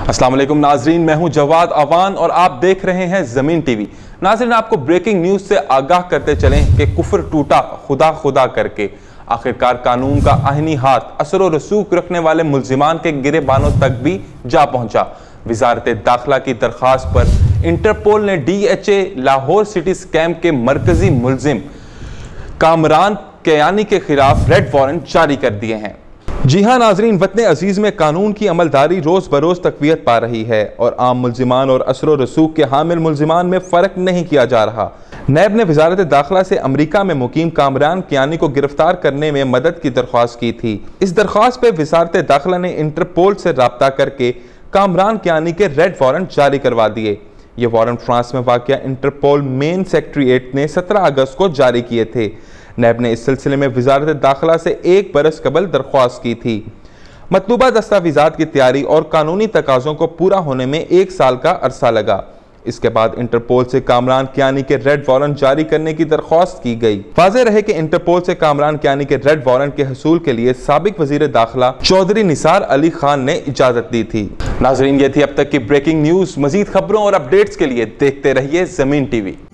अस्सलाम वालेकुम नाजरीन, मैं हूं जवाद अवान और आप देख रहे हैं ज़मीन टीवी। नाजरीन, आपको ब्रेकिंग न्यूज़ से आगाह करते चलें कि कुफ्र टूटा खुदा खुदा करके आखिरकार कानून का आहिनी हाथ असर व रसूख रखने वाले मुल्जिमान के गिरेबानों तक भी जा पहुंचा। वजारत दाखिला की दरख्वास्त पर इंटरपोल ने DHA लाहौर सिटी स्कैम के मरकजी मुल्जिम कामरान कियानी के खिलाफ रेड वारंट जारी कर दिए हैं। जी हाँ नाजरीन, वतन अजीज में कानून की अमलदारी रोज बरोज तकवीत पा रही है और आम मुल्जिमान और असर व रसूख के हामिल मुल्जिमान में फ़र्क नहीं किया जा रहा। नैब ने वजारत दाखिला से अमरीका में मुकीम कामरान कियानी को गिरफ्तार करने में मदद की दरख्वास्त की थी। इस दरख्वास्त पर वजारत दाखिला ने इंटरपोल से रब्ता करके कामरान कियानी के रेड वारंट जारी करवा दिए। ये वारंट फ्रांस में वाक़िया इंटरपोल मेन सेक्रेटेरिएट ने 17 अगस्त को जारी किए थे। नैब ने इस सिलसिले में वजारत दाखिला से 1 बरस कबल दरख्वास्त की थी। मतलूबा दस्तावेजात की तैयारी और कानूनी तकाज़ों को पूरा होने में 1 साल का अरसा लगा। इसके बाद इंटरपोल से कामरान कियानी के रेड वारंट जारी करने की दरख्वास्त की गई। वाज़ेह रहे कि इंटरपोल से कामरान कियानी के रेड वारंट के हसूल के लिए साबिक वजीर दाखिला चौधरी निसार अली खान ने इजाजत दी थी। नाजरीन, ये थी अब तक की ब्रेकिंग न्यूज़। मजीद खबरों और अपडेट्स के लिए देखते रहिए ज़मीन टीवी।